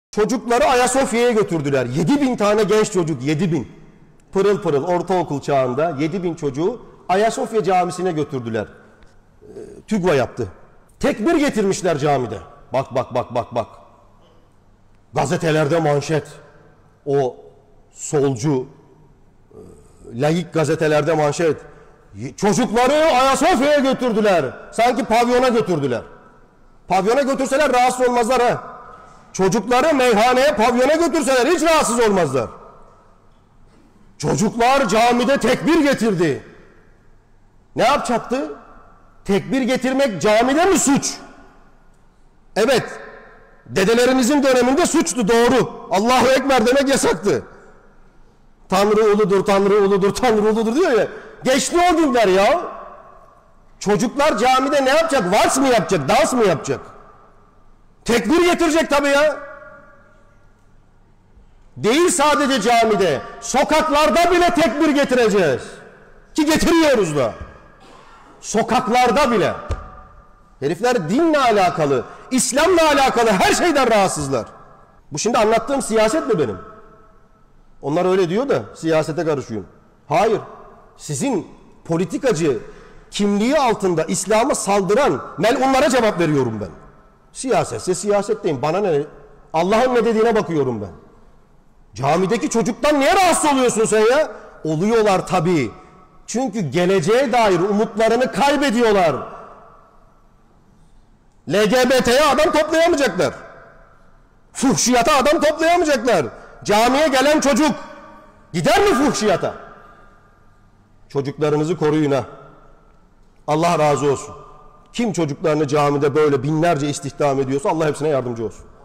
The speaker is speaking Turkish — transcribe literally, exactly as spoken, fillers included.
Çocukları Ayasofya'ya götürdüler. Yedi bin tane genç çocuk, yedi bin. Pırıl pırıl ortaokul çağında yedi bin çocuğu Ayasofya camisine götürdüler. E, TÜGVA yaptı. Tekbir getirmişler camide. Bak bak bak bak bak. Gazetelerde manşet. O solcu, e, laik gazetelerde manşet. Çocukları Ayasofya'ya götürdüler. Sanki pavyona götürdüler. Pavyona götürseler rahatsız olmazlar ha. Çocukları meyhaneye, pavyona götürseler hiç rahatsız olmazlar. Çocuklar camide tekbir getirdi. Ne yapacaktı? Tekbir getirmek camide mi suç? Evet. Dedelerinizin döneminde suçtu, doğru. Allahu Ekber demek yasaktı. Tanrı uludur, Tanrı uludur, Tanrı uludur diyor ya. Geçti o günler ya. Çocuklar camide ne yapacak? Vals mı yapacak? Dans mı yapacak? Tekbir getirecek tabii ya. Değil sadece camide, sokaklarda bile tekbir getireceğiz. Ki getiriyoruz da. Sokaklarda bile. Herifler dinle alakalı, İslam'la alakalı her şeyden rahatsızlar. Bu şimdi anlattığım siyaset mi benim? Onlar öyle diyor da siyasete karışıyorum. Hayır. Sizin politikacı kimliği altında İslam'a saldıran melunlara cevap veriyorum ben. Siyasetse siyasetteyim. Bana ne? Allah'ın ne dediğine bakıyorum ben. Camideki çocuktan niye rahatsız oluyorsun sen ya? Oluyorlar tabii. Çünkü geleceğe dair umutlarını kaybediyorlar. L G B T'ye adam toplayamayacaklar. Fuhşiyata adam toplayamayacaklar. Camiye gelen çocuk gider mi fuhşiyata? Çocuklarınızı koruyun ha. Allah razı olsun. Kim çocuklarını camide böyle binlerce istihdam ediyorsa Allah hepsine yardımcı olsun.